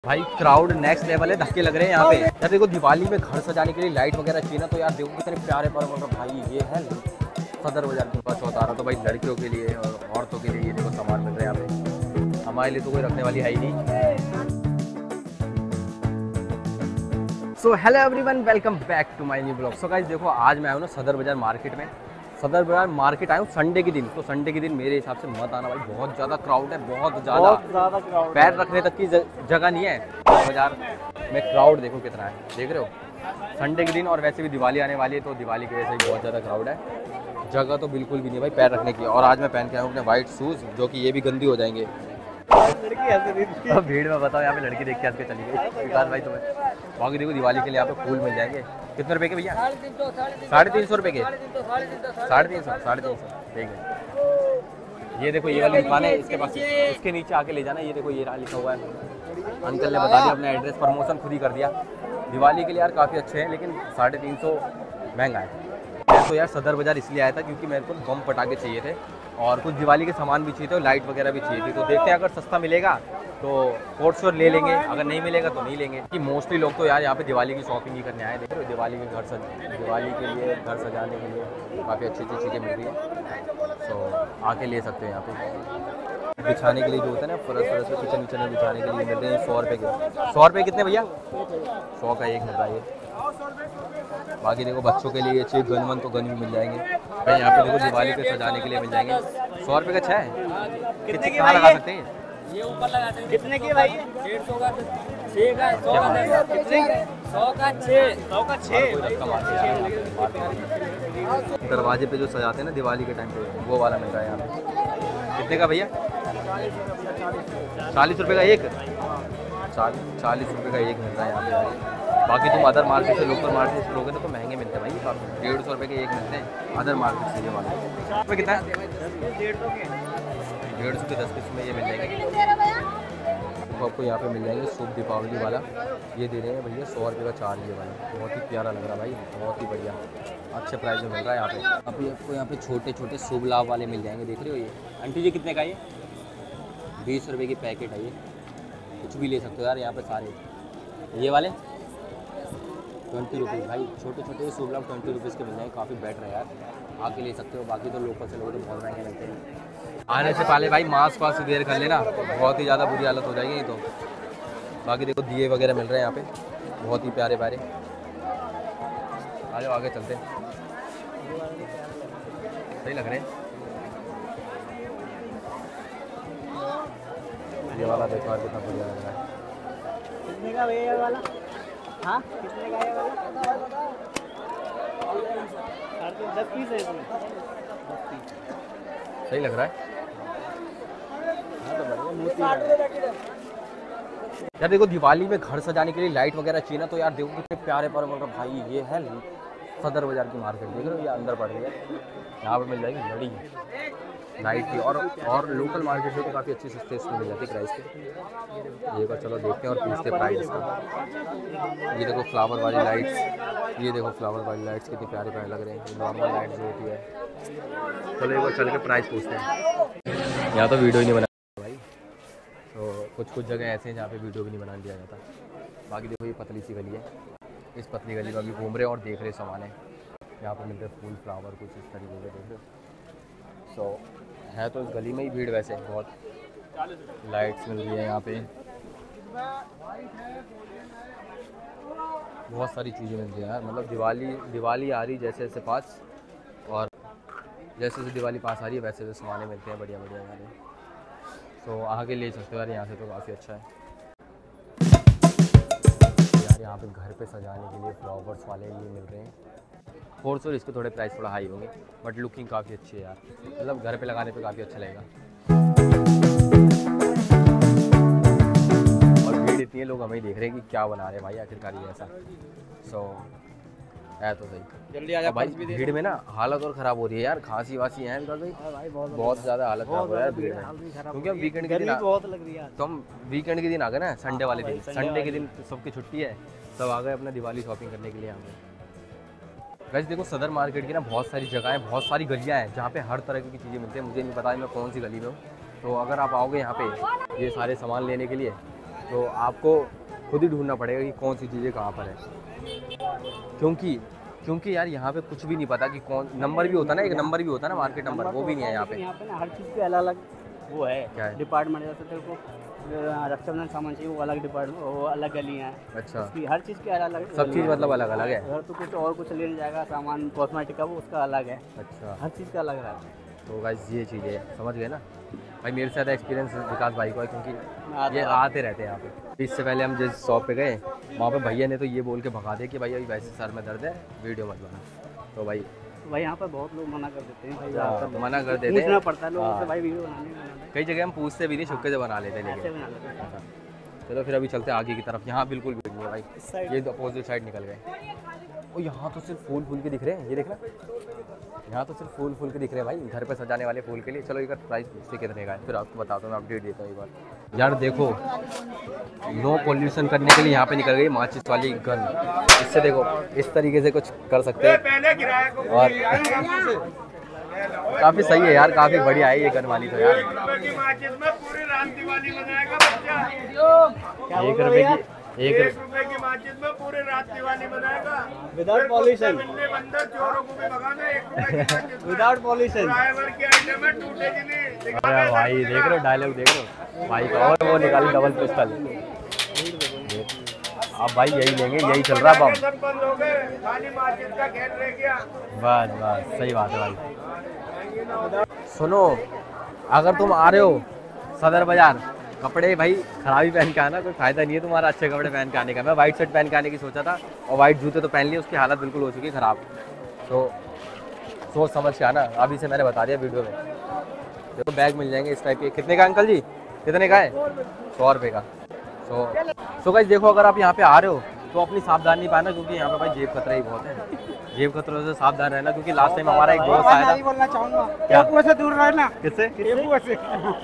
भाई crowd next level है, धक्के लग रहे हैं यहाँ पे। यार देखो दिवाली में घर सजाने के लिए लाइट वगैरह चाहिए ना, तो यार देखो कितने प्यारे पर भाई ये है सदर बाजार के पास होता रहा। तो भाई लड़कियों के लिए और औरतों के लिए ये देखो सामान मिल रहा है यहाँ पे। हमारे लिए तो कोई रखने वाली है ही नहीं। So hello everyone, welcome back to my new blog. So guys देखो आज मैं आया हूँ ना सदर बाजार मार्केट में। सदर बाजार मार्केट आया हूँ संडे के दिन। तो संडे के दिन मेरे हिसाब से मत आना भाई, बहुत ज़्यादा क्राउड है, बहुत ज़्यादा क्राउड, पैर रखने तक की जगह नहीं है। बाजार में क्राउड देखो कितना है, देख रहे हो संडे के दिन। और वैसे भी दिवाली आने वाली है तो दिवाली की वजह से बहुत ज़्यादा क्राउड है, जगह तो बिल्कुल भी नहीं भाई पैर रखने की। और आज मैं पहन के आया हूँ अपने वाइट शूज़, जो कि ये भी गंदी हो जाएंगे। भीड़ में बताओ, यहाँ पे लड़की देख के हंस के चली गई विकास भाई तुम्हें। बाकी देखो दिवाली के लिए यहाँ पे फूल मिल जाएंगे। कितने रुपए के भैया? 350 रुपए के। 350 ठीक है। ये देखो ये वाली दुकान है, इसके पास इसके नीचे आके ले जाना। ये देखो ये लिखा हुआ है, अंकल ने बता दिया अपना एड्रेस, प्रमोशन खुद ही कर दिया। दिवाली के लिए यार काफ़ी अच्छे हैं, लेकिन 350 महंगा है। मैं तो यार सदर बाजार इसलिए आया था क्योंकि मेरे को बम पटाखे चाहिए थे और कुछ दिवाली के सामान भी चाहिए थे और लाइट वगैरह भी चाहिए थी। तो देखते हैं अगर सस्ता मिलेगा तो फॉर श्योर ले लेंगे, अगर नहीं मिलेगा तो नहीं लेंगे। कि मोस्टली लोग तो यार यहाँ पे दिवाली की शॉपिंग ही करने आए। देख रहे हो दिवाली के दिवाली के लिए घर सजाने के लिए काफ़ी अच्छी अच्छी चीज़ें मिल रही है। तो आके ले सकते हैं यहाँ पे। बिछाने के लिए जो होता है ना फर्श पे किचन विचन में बिछाने के लिए मिल रहे हैं 100 रुपये के। 100 रुपये कितने भैया? 100 का एक मिल रहा है। बाकी देखो बच्चों के लिए चाहिए गन वन तो गन भी मिल जाएंगे भाई यहाँ पे। देखो दिवाली पे सजाने के लिए मिल जाएंगे। 100 रुपये का 6 है, कितने कहाँ लगा सकते हैं? ये ऊपर लगाते हैं। कितने के भाई? 150 का 6 का 100 का कितने? 100 का 6 100 का 6 दरवाजे पे जो सजाते हैं ना दिवाली के टाइम पे, वो वाला मिल रहा है यहाँ पे। कितने का भैया? 40 रुपये का एक। 40 रुपये का एक मिल रहा है यहाँ पे। बाकी तुम अदर मार्केट से लोकल मार्केट से लोगे तो महंगे मिलते हैं भाई, काफ़ी 150 रुपये के एक मिलते हैं अदर मार्केट से। ये वाला कितना है? 150 के 10 पीस में ये मिल जाएंगे। तो आपको यहाँ पे मिल जाएंगे शुभ दीपावली वाला, ये दे रहे हैं भैया 100 रुपये का 4 ये वाला। बहुत ही प्यारा लग रहा है भाई, बहुत ही बढ़िया, अच्छे प्राइस में मिल रहा है यहाँ पे। अभी आपको यहाँ पे छोटे छोटे शुभ लाभ वाले मिल जाएंगे, देख रहे हो ये। आंटी जी कितने का ये? 20 रुपये की पैकेट है ये, कुछ भी ले सकते हो यार यहाँ पे सारे। ये वाले 20 रुपीज़ भाई, छोटे छोटे शुभ लाभ 20 रुपीज़ के मिल जाएंगे, काफ़ी बेटर है यार, आके ले सकते हो। बाकी तो लोकल से लोग तो बहुत महंगे मिलते हैं। आने से पहले भाई मास्क वास्क देर कर लेना, बहुत ही ज़्यादा बुरी हालत हो जाएगी नहीं तो। बाकी देखो दिए वगैरह मिल रहे हैं यहाँ पे, बहुत ही प्यारे प्यारे। आगे चलते हैं, सही लग रहे हैं। ये वाला देखो यार कितना बढ़िया लग रहा है। कितने का भैया वाला? हाँ कितने का है वाला? 10 पीस है इसमें। 10 पीस सही लग रहा है। यार देखो दिवाली में घर सजाने के लिए लाइट वगैरह चाहिए ना, तो यार देखो कितने प्यारे पर भाई ये है सदर बाजार की मार्केट, देख रहे हो ये अंदर पड़ रही है। यहाँ पर मिल जाएगी लड़ी लाइट की, और लोकल मार्केट से तो काफ़ी अच्छी सस्ते इसमें मिल जाती है प्राइस पे। ये चलो देखते हैं और पूछते हैं प्राइस का। ये देखो फ्लावर वाली लाइट्स, ये देखो फ्लावर वाली लाइट्स कितनी प्यारे प्यारे लग रहे हैं। नॉर्मल लाइट जो होती है। चलो एक बार चल के प्राइस पूछते हैं। यहाँ तो वीडियो ही नहीं बना भाई, तो कुछ जगह ऐसे हैं जहाँ पे वीडियो भी नहीं बना दिया जाता। बाकी देखो ये पतली सी गली है, इस पतली गली में अभी घूम रहे और देख रहे सामान है। यहाँ पर मिलते हैं फूल फ्लावर कुछ इस तरीके के, देख रहे हो। सो है तो इस गली में ही भीड़ वैसे बहुत। लाइट्स मिल रही है यहाँ पे, बहुत सारी चीज़ें मिल रही हैं यार। मतलब दिवाली आ रही जैसे जैसे पास, और जैसे जैसे दिवाली पास आ रही है वैसे वैसे सामान मिलते हैं बढ़िया बढ़िया यहाँ पे। तो आगे ले सकते हो यार यहाँ से, तो काफ़ी अच्छा है यार। यहाँ पे घर पे सजाने के लिए फ्लावर्स वाले ये मिल रहे हैं। फोर्स और इसके थोड़े प्राइस थोड़ा हाई होंगे, बट लुकिंग काफ़ी अच्छी है यार, मतलब घर पे लगाने पे काफ़ी अच्छा लगेगा। और भीड़ इतनी है, लोग हमें देख रहे हैं कि क्या बना रहे हैं भाई आखिरकार ये ऐसा। सो है तो सही, जल्दी आ जा भाई। भीड़ में ना हालत और ख़राब हो रही है यार, खांसी वासी है भाई, बहुत ज़्यादा हालत ख़राब हो रहा है भीड़ में, क्योंकि हम वीकेंड के दिन बहुत लग रही है। तो हम वीकेंड के दिन आ गए ना, संडे वाले दिन, संडे के दिन सबकी छुट्टी है, सब आ गए अपना दिवाली शॉपिंग करने के लिए हमें। वैसे देखो सदर मार्केट की ना बहुत सारी जगह हैं, बहुत सारी गलियाँ हैं जहाँ पे हर तरह की चीज़ें मिलती हैं। मुझे नहीं पता मैं कौन सी गली में हूँ, तो अगर आप आओगे यहाँ पे ये सारे सामान लेने के लिए तो आपको खुद ही ढूंढना पड़ेगा कि कौन सी चीज़ें कहाँ पर है, क्योंकि यार यहाँ पे कुछ भी नहीं पता कि कौन नंबर भी होता है ना, एक नंबर भी होता है ना मार्केट नंबर, वो भी नहीं है यहाँ पे। यहाँ पे ना हर चीज़ के अलग अलग वो है, क्या है? डिपार्टमेंट। जैसे तेरे को रक्षाबंधन सामान चाहिए, वो अलग डिपार्टमेंट, वो अलग गलियाँ हैं। अच्छा, उसकी हर चीज़ के अलग अलग सब चीज़ मतलब अलग अलग है। अगर तो कुछ और कुछ लेने जाएगा सामान कॉस्मेटिक का, वो उसका अलग है। अच्छा, हर चीज़ का अलग रहता है। तो गाइस ये चीज़ है, समझ गए ना भाई। मेरे से ज़्यादा एक्सपीरियंस विकास भाई को है, क्योंकि ये आते रहते हैं यहाँ पे। इससे पहले हम जिस शॉप पे गए वहाँ पे भैया ने तो ये बोल के भगा दिया कि भाई अभी वैसे सर में दर्द है, वीडियो मत बना। तो भाई यहाँ पर बहुत लोग मना कर देते हैं भाई, मना कर देते हैं, पूछना पड़ता है लोगों से भाई वीडियो बनाने। कई जगह हम पूछते भी नहीं, छुपके से बना लेते हैं। लेकिन चलो फिर अभी चलते हैं आगे की तरफ। यहाँ बिल्कुल भीड़ नहीं है भाई, ये अपोजिट साइड निकल गए। और यहाँ तो सिर्फ फूल फूल के दिख रहे हैं, ये देखना, यहाँ तो सिर्फ फूल फूल के दिख रहे हैं भाई, घर पे सजाने वाले फूल के लिए। चलो एक प्राइस पूछते कितने का है, फिर आपको बताता हूँ, मैं अपडेट देता हूँ एक बार। यार देखो, नो पॉल्यूशन करने के लिए यहाँ पे निकल गई माचिस वाली गन। इससे देखो इस तरीके से कुछ कर सकते हैं, और काफ़ी सही है यार, काफ़ी बढ़िया है ये गन वाली तो यार। 1 रुपए की, 1 रुपए की माचिस में पूरे रात दिवाली मनाएगा, विदाउट पॉल्यूशन, विदाउट पॉल्यूशन। अरे भाई देख रहे हो, डायलॉग देख रहे हो भाई का, और वो निकाली डबल पिस्टल। अब भाई यही लेंगे, यही चल रहा है अब। बस बस सही बात है भाई। सुनो, अगर तुम आ रहे हो सदर बाजार, कपड़े भाई खराब ही पहन के आना, कोई फायदा नहीं है तुम्हारा अच्छे कपड़े पहन के आने का। मैं वाइट शर्ट पहन के आने की सोचा था, और वाइट जूते तो पहन लिए, उसकी हालत बिल्कुल हो चुकी है ख़राब। तो सोच समझ के आना, अभी से मैंने बता दिया वीडियो में। देखो बैग मिल जाएंगे इस टाइप के। कितने का अंकल जी, कितने का है? 100 रुपये का। सो गाइस देखो, अगर आप यहाँ पे आ रहे हो तो अपनी सावधानी पाना, क्योंकि यहाँ पे भाई जेब खतरा ही बहुत है। जेब खतरों से सावधान रहना, क्योंकि लास्ट टाइम हमारा एक दोस्त आया था। बोलना चाहूँगा, क्या? से दूर रहना। किससे? से।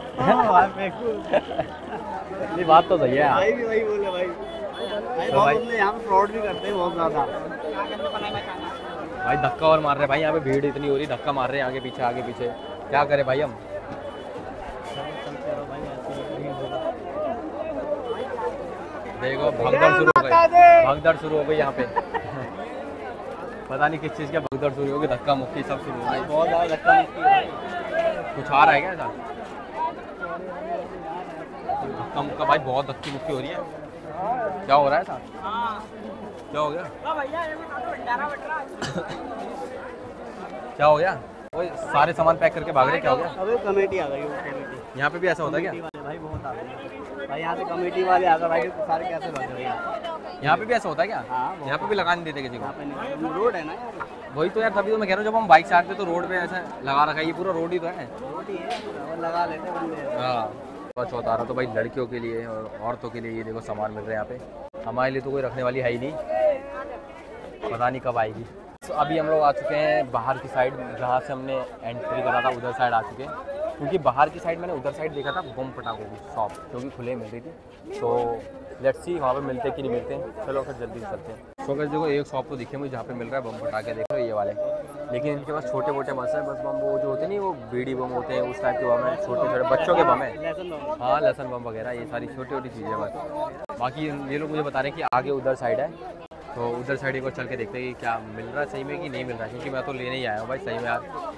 ये बात तो सही है भाई भी वही बोले भाई। तो भाई यहाँ पे फ्रॉड भी करते हैं बहुत ज़्यादा भाई, धक्का और मार रहे भाई, यहाँ पे भीड़ इतनी हो रही, धक्का मार रहे हैं आगे पीछे आगे पीछे, क्या करें भाई हम। देखो भगदड़ शुरू हो गई, भगदड़ शुरू हो गई यहाँ पे। पता नहीं किस चीज़ का भगदड़ शुरू हो गई, धक्का मुक्की सब शुरू हो गई, बहुत ज़्यादा धक्का मुक्की। कुछ आ रहा है क्या ऐसा? धक्का मुक्का भाई, बहुत धक्की मुक्की हो रही है, क्या हो रहा है ऐसा? क्या हो गया? क्या हो गया? ओए सारे सामान पैक करके भाग रहे, क्या हो गया? अबे कमेटी आ गई, वो कमेटी। यहाँ पे भी ऐसा होता है क्या? भाई बहुत आ गए भाई, यहाँ से कमेटी वाले आ गए भाई, सारे कैसे भाग रहे हैं। यहाँ पे भी ऐसा होता है क्या? हाँ, यहाँ पे भी लगा नहीं देते किसी को? यहाँ पे नहीं, रोड है ना यार। वही तो यार, तभी तो मैं कह रहा हूँ, जब हम बाइक से आते तो रोड पे ऐसा लगा रखा है, ये पूरा रोड ही तो है। रोड ही है पूरा, वो लगा लेते बंदे। हाँ, बस होता रहा। तो भाई लड़कियों के लिए और औरतों के लिए ये देखो सामान मिल रहे हैं यहाँ पे। हमारे लिए तो कोई रखने वाली है ही नहीं, पता नहीं कब आएगी। तो अभी हम लोग आ चुके हैं बाहर की साइड, जहाँ से हमने एंट्री करा था उधर साइड आ चुके हैं, क्योंकि बाहर की साइड मैंने उधर साइड देखा था बम पटाखों की शॉप, क्योंकि खुले मिल रही थी। तो लेट्स सी वहाँ पे मिलते कि नहीं मिलते। चलो फिर जल्दी से चलते हैं। तो अगर देखो एक शॉप तो दिखे मुझे जहाँ पे मिल रहा है बम पटाखे, देखो ये वाले, लेकिन इनके पास छोटे मोटे बस है, बस बम वो जो होते नहीं, वो बीड़ी बम होते हैं उस टाइप के बम है, छोटे छोटे बच्चों के बम है। हाँ, लहसन बम वगैरह, ये सारी छोटी छोटी चीज़ें बस। बाकी ये लोग मुझे बता रहे हैं कि आगे उधर साइड है, तो उधर साइड एक बार चल के देखते हैं कि क्या मिल रहा है सही में कि नहीं मिल रहा है, क्योंकि मैं तो लेने ही आया हूँ भाई सही में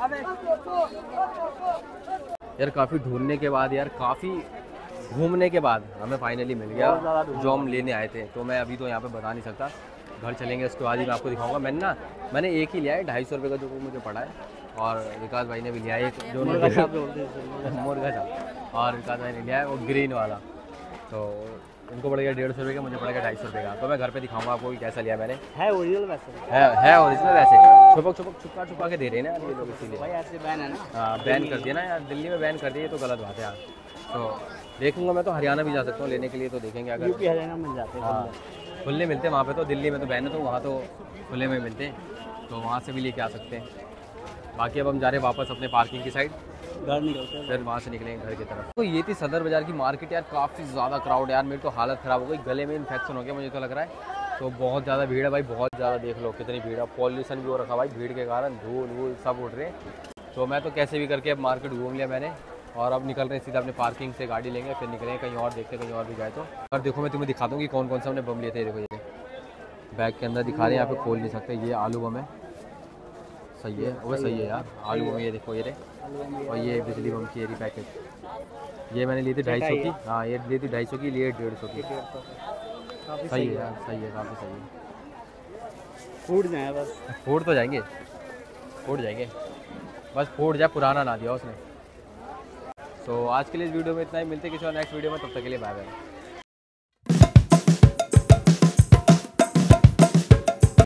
यार। काफ़ी ढूंढने के बाद यार, काफ़ी घूमने के बाद हमें फाइनली मिल गया जो हम लेने आए थे। तो मैं अभी तो यहाँ पे बता नहीं सकता, घर चलेंगे उसके बाद ही मैं आपको दिखाऊंगा। मैंने एक ही लिया है 250 रुपये का, जो मुझे पड़ा है, और विकास भाई ने भी लिया है एक जो मुर्गा था, और विकास भाई ने लिया है वो ग्रीन वाला। तो उनको पड़ गया 150 रुपये का, मुझे पड़ गया 250 रुपये का। तो मैं घर पे दिखाऊंगा आपको कि कैसा लिया मैंने। है ओरिजिनल वैसे, है ओरिजिनल वैसे, छुपा के दे रहे हैं ना ये लोग, इसीलिए भाई ऐसे बैन है ना। हाँ, बैन कर दिया ना यार, दिल्ली में बैन कर दिया, तो गलत बात है यार। तो देखूंगा, मैं तो हरियाणा भी जा सकता हूँ लेने के लिए, तो देखेंगे अगर यूपी हरियाणा मिल जाते हैं। हाँ, खुले मिलते हैं वहाँ पे, तो दिल्ली में तो बैन है, तो वहाँ तो खुले में मिलते हैं, तो वहाँ से भी लेके आ सकते हैं। बाकी अब हम जा रहे हैं वापस अपने पार्किंग की साइड, घर निकलते, फिर वहाँ से निकलेंगे घर की तरफ। तो ये थी सदर बाज़ार की मार्केट यार, काफ़ी ज़्यादा क्राउड है यार, मेरी तो हालत ख़राब हो गई, गले में इन्फेक्शन हो गया मुझे तो लग रहा है। तो बहुत ज़्यादा भीड़ है भाई, बहुत ज़्यादा, देख लो कितनी भीड़ है। पॉल्यूशन भी हो रखा भाई भीड़ के कारण, धूल वूल सब उड़ रहे हैं। तो मैं तो कैसे भी करके अब मार्केट घूम लिया मैंने, और अब निकल रहे हैं सीधा अपने पार्किंग से, गाड़ी लेंगे फिर निकलेंगे कहीं और, देखते कहीं और भी जाए तो। और देखो मैं तुम्हें दिखा दूँगी कौन कौन सा हमने बम लिए थे। देखो ये बैग के अंदर दिखा रहे हैं, यहाँ पे खोल नहीं सकते। ये आलू बम है, सही है वो सही है यार, आलू बम ये देखो ये रे। और ये बिजली बम की एरी पैकेट, ये मैंने ली थी 250 की। हाँ ये ली थी 250 की, लिए 150 की। सही है यार, सही है, काफ़ी सही है। फूट जाए बस, फूट तो जाएंगे, फूट जाएंगे, बस फूट जाए, पुराना ना दिया उसने। सो आज के लिए इस वीडियो में इतना ही, मिलते किसी और नेक्स्ट वीडियो में, तब तक के लिए बाय बाय।